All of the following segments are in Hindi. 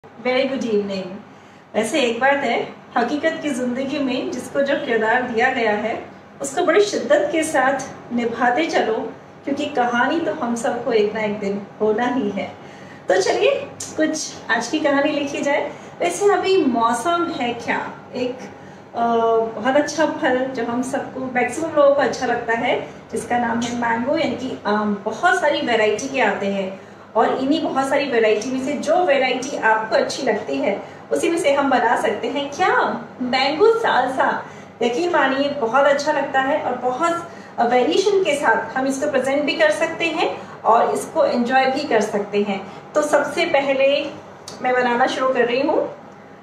Very good evening. वैसे एक बात है, हकीकत की जिंदगी में जिसको जो किरदार दिया गया है उसको बड़ी शिद्दत के साथ निभाते चलो, क्योंकि कहानी तो हम सबको एक ना एक दिन होना ही है। तो चलिए कुछ आज की कहानी लिखी जाए। वैसे अभी मौसम है क्या, एक बहुत अच्छा फल जो हम सबको मैक्सिमम लोगों को अच्छा लगता है, जिसका नाम है मैंगो यानी कि आम। बहुत सारी वैरायटी के आते हैं और इन्हीं बहुत सारी वैरायटी में से जो वैरायटी आपको अच्छी लगती है उसी में से हम बना सकते हैं क्या, मैंगो सालसा। यकीन मानिए बहुत अच्छा लगता है और बहुत वेरिएशन के साथ हम इसको प्रेजेंट भी कर सकते हैं और इसको एंजॉय भी कर सकते हैं। तो सबसे पहले मैं बनाना शुरू कर रही हूँ।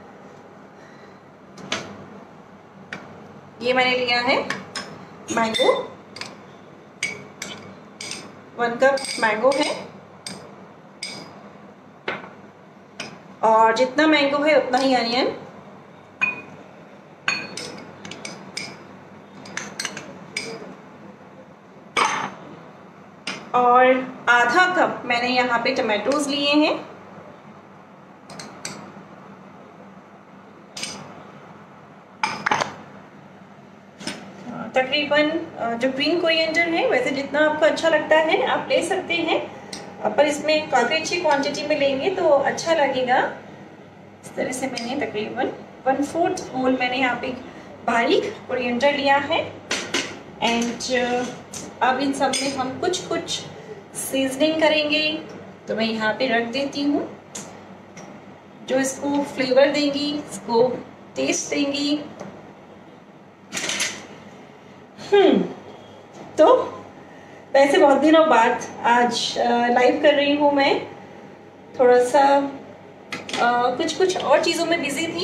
ये मैंने लिया है मैंगो, 1 कप मैंगो है और जितना मैंगो है उतना ही अनियन। और आधा कप मैंने यहाँ पे टमाटोज लिए हैं। तकरीबन जो ग्रीन कोरिएंडर है, वैसे जितना आपको अच्छा लगता है आप ले सकते हैं, पर इसमें काफ़ी अच्छी क्वांटिटी में लेंगे तो अच्छा लगेगा। इस तरह से मैंने तकरीबन 1/4 होल मैंने यहाँ पे बारीक कोरिएंडर लिया है। एंड अब इन सब में हम कुछ कुछ सीजनिंग करेंगे, तो मैं यहाँ पे रख देती हूँ जो इसको फ्लेवर देंगी, इसको टेस्ट देंगी। तो वैसे बहुत दिनों बाद आज लाइव कर रही हूँ मैं, थोड़ा सा कुछ और चीज़ों में बिजी थी।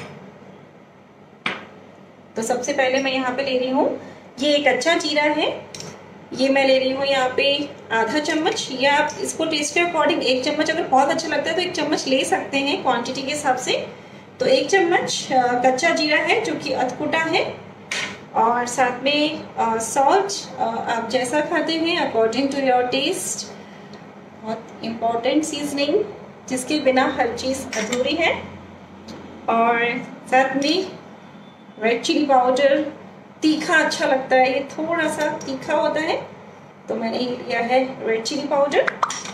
तो सबसे पहले मैं यहाँ पे ले रही हूँ, ये एक अच्छा जीरा है, ये मैं ले रही हूँ यहाँ पे आधा चम्मच, या आप इसको टेस्ट के अकॉर्डिंग 1 चम्मच, अगर बहुत अच्छा लगता है तो 1 चम्मच ले सकते हैं क्वांटिटी के हिसाब से। तो 1 चम्मच कच्चा जीरा है जो कि अधकुटा है, और साथ में सॉल्ट आप जैसा खाते हैं अकॉर्डिंग टू योर टेस्ट। बहुत इम्पॉर्टेंट सीजनिंग जिसके बिना हर चीज़ अधूरी है। और साथ में रेड चिली पाउडर, तीखा अच्छा लगता है, ये थोड़ा सा तीखा होता है तो मैंने ये लिया है रेड चिली पाउडर।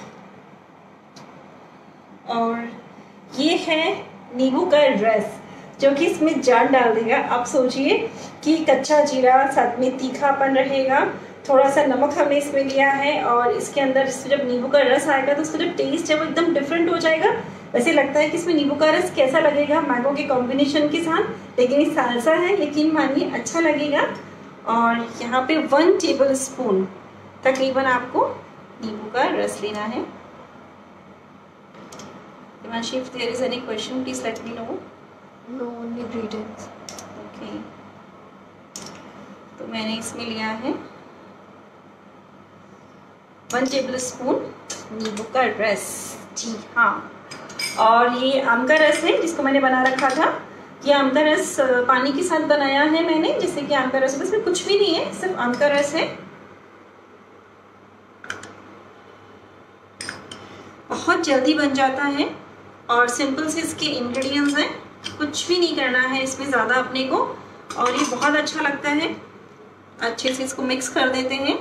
और ये है नींबू का रस जो कि इसमें जान डाल देगा। आप सोचिए कि कच्चा जीरा साथ में तीखापन रहेगा, थोड़ा सा नमक हमने इसमें लिया है और इसके अंदर जब नींबू का रस आएगा तो उसका जो टेस्ट है वो एकदम डिफरेंट हो जाएगा। वैसे लगता है कि इसमें नींबू का रस कैसा लगेगा मैंगो के कॉम्बिनेशन के साथ, लेकिन ये सालसा है, यकीन मानिए अच्छा लगेगा। और यहाँ पे 1 टेबल स्पून तकरीबन आपको नींबू का रस लेना है। Himanshi, if there is any question, please let me know. No, only greetings. Okay. तो मैंने इसमें लिया है 1 टेबल स्पून नींबू का रस। जी हाँ, और ये आम का रस है जिसको मैंने बना रखा था। ये आम का रस पानी के साथ बनाया है मैंने, जिससे कि आम का रस, इसमें कुछ भी नहीं है, सिर्फ आम का रस है। बहुत जल्दी बन जाता है और सिंपल से इसके इंग्रेडिएंट्स हैं, कुछ भी नहीं करना है इसमें ज़्यादा अपने को, और ये बहुत अच्छा लगता है। अच्छे से इसको मिक्स कर देते हैं।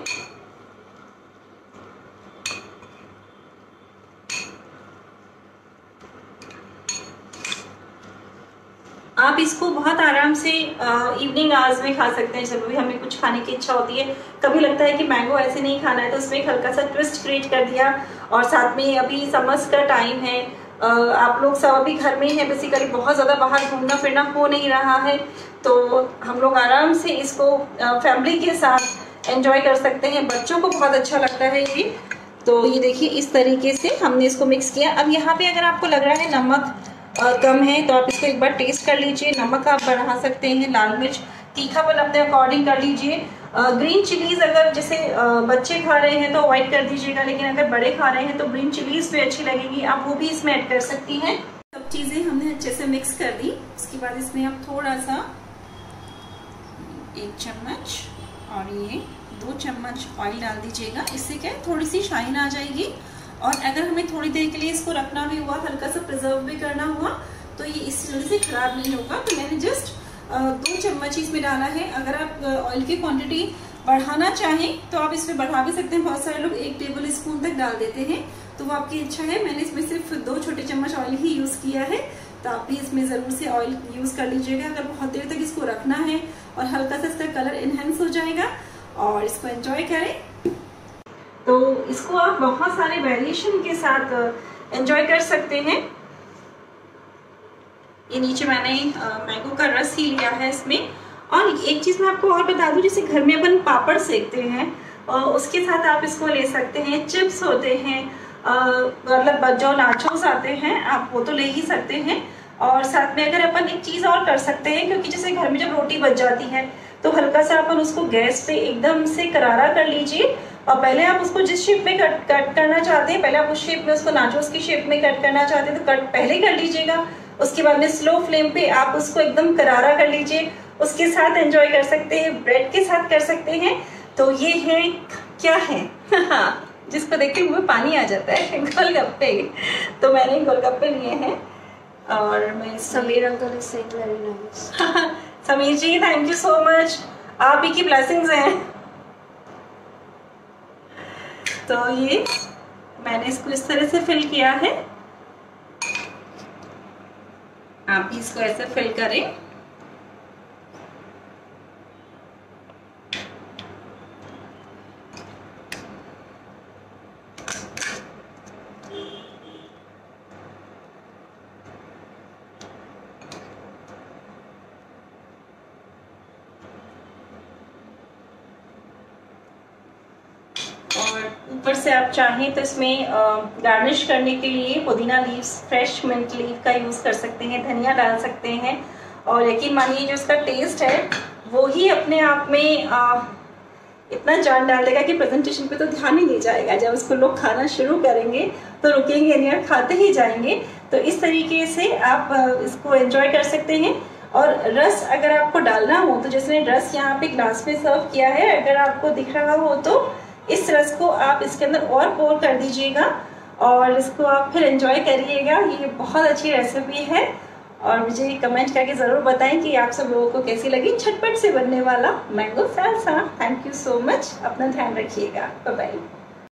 आप इसको बहुत आराम से इवनिंग आवर्स में खा सकते हैं, जब भी हमें कुछ खाने की इच्छा होती है। कभी लगता है कि मैंगो ऐसे नहीं खाना है तो उसमें हल्का सा ट्विस्ट क्रिएट कर दिया। और साथ में अभी समर्स का टाइम है, आप लोग सब अभी घर में ही हैं, बेसिकली बहुत ज़्यादा बाहर घूमना फिरना हो नहीं रहा है, तो हम लोग आराम से इसको फैमिली के साथ एंजॉय कर सकते हैं। बच्चों को बहुत अच्छा लगता है ये। तो ये देखिए इस तरीके से हमने इसको मिक्स किया। अब यहाँ पे अगर आपको लग रहा है नमक कम है तो आप इसको एक बार टेस्ट कर लीजिए, नमक आप बढ़ा सकते हैं। लाल मिर्च तीखापन अपने अकॉर्डिंग कर लीजिए। ग्रीन चिलीज अगर जैसे बच्चे खा रहे हैं तो अवॉइड कर दीजिएगा, लेकिन अगर बड़े खा रहे हैं तो ग्रीन चिलीज भी अच्छी लगेगी, आप वो भी इसमें ऐड कर सकती हैं। सब चीज़ें हमने अच्छे से मिक्स कर दी। उसके बाद इसमें आप थोड़ा सा 1 चम्मच और ये 2 चम्मच ऑयल डाल दीजिएगा। इससे क्या है थोड़ी सी शाइन आ जाएगी और अगर हमें थोड़ी देर के लिए इसको रखना भी हुआ, हल्का सा प्रिजर्व भी करना हुआ, तो ये इस जल्दी से खराब नहीं होगा। तो मैंने जस्ट 2 चम्मच इसमें डाला है। अगर आप ऑयल की क्वांटिटी बढ़ाना चाहें तो आप इसमें बढ़ा भी सकते हैं। बहुत सारे लोग 1 टेबल स्पून तक डाल देते हैं, तो वो आपकी इच्छा है। मैंने इसमें सिर्फ 2 छोटे चम्मच ऑयल ही यूज किया है, तो आप भी इसमें जरूर से ऑयल यूज कर लीजिएगा अगर बहुत देर तक इसको रखना है, और हल्का सा इसका कलर एनहेंस हो जाएगा और इसको एंजॉय करें। तो इसको आप बहुत सारे वेरिएशन के साथ एंजॉय कर सकते हैं। ये नीचे मैंने मैंगो का रस ही लिया है इसमें। और एक चीज मैं आपको और बता दूं, जैसे घर में अपन पापड़ सेकते हैं उसके साथ आप इसको ले सकते हैं। चिप्स होते हैं, मतलब जो नाचोस आते हैं आप वो तो ले ही सकते हैं। और साथ में अगर अपन एक चीज और कर सकते हैं, क्योंकि जैसे घर में जब रोटी बच जाती है तो हल्का सा अपन उसको गैस पे एकदम से करारा कर लीजिए, और पहले आप उसको जिस शेप में कट करना चाहते हैं, पहले आप उस शेप में, उसको नाचोस की शेप में कट करना चाहते हैं तो कट पहले कर लीजिएगा। उसके बाद में स्लो फ्लेम पे आप उसको एकदम करारा कर लीजिए। उसके साथ एंजॉय कर सकते हैं, ब्रेड के साथ कर सकते हैं। तो ये है, क्या है जिसको देख के मुंह में पानी आ जाता है, गोलगप्पे। तो मैंने गोलगप्पे लिए हैं और मैं Sameer uncle is saying very nice. Sameer ji thank you so much, आप ही की ब्लेसिंग्स हैं। तो ये मैंने इसको इस तरह से फिल किया है, आप भी इसको ऐसे फिल करें। और ऊपर से आप चाहें तो इसमें गार्निश करने के लिए पुदीना लीव्स, फ्रेश मिंट लीफ का यूज कर सकते हैं, धनिया डाल सकते हैं। और यकीन मानिए जो इसका टेस्ट है वो ही अपने आप में इतना जान डाल देगा कि प्रेजेंटेशन पे तो ध्यान ही नहीं जाएगा। जब उसको लोग खाना शुरू करेंगे तो रुकेंगे नहीं और खाते ही जाएंगे। तो इस तरीके से आप इसको एंजॉय कर सकते हैं। और रस अगर आपको डालना हो तो जैसे रस यहाँ पे ग्लास में सर्व किया है, अगर आपको दिख रहा हो तो इस रस को आप इसके अंदर और पोर कर दीजिएगा और इसको आप फिर एंजॉय करिएगा। ये बहुत अच्छी रेसिपी है और मुझे कमेंट करके ज़रूर बताएं कि आप सब लोगों को कैसी लगी झटपट से बनने वाला mango salsa. Thank you so much, अपना ध्यान रखिएगा, बाय बाय।